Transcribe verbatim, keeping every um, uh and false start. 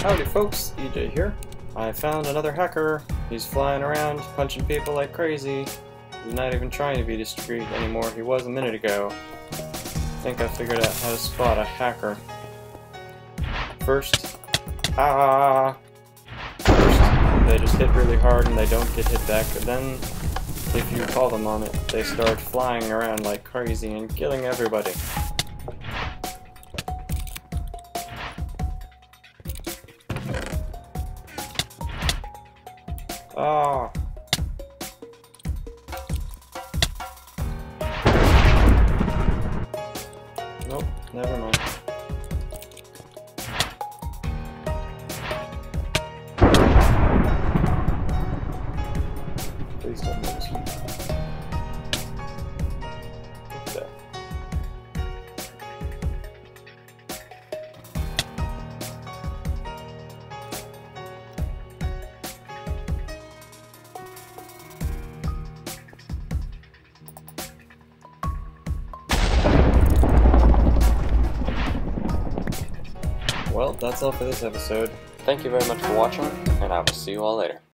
Howdy folks, E J here. I found another hacker. He's flying around, punching people like crazy. He's not even trying to be discreet anymore. He was a minute ago. I think I figured out how to spot a hacker. First, ah, first they just hit really hard and they don't get hit back. And then, if you call them on it, they start flying around like crazy and killing everybody. Ah. Nope, never mind. Please don't notice me. Okay. Well, that's all for this episode. Thank you very much for watching, and I will see you all later.